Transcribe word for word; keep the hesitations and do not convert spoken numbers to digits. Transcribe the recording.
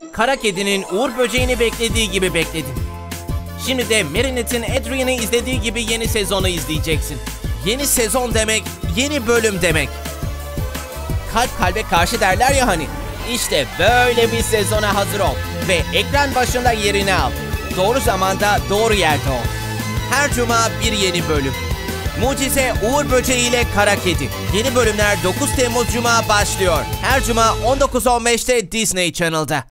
Kara kedinin Uğur böceğini beklediği gibi bekledin. Şimdi de Marinette'in Adrian'ı izlediği gibi yeni sezonu izleyeceksin. Yeni sezon demek, yeni bölüm demek. Kalp kalbe karşı derler ya hani. İşte böyle bir sezona hazır ol ve ekran başında yerini al. Doğru zamanda doğru yerde ol. Her cuma bir yeni bölüm. Mucize Uğur Böceği ile Kara Kedi. Yeni bölümler dokuz Temmuz Cuma başlıyor. Her cuma on dokuz on beşte Disney Channel'da.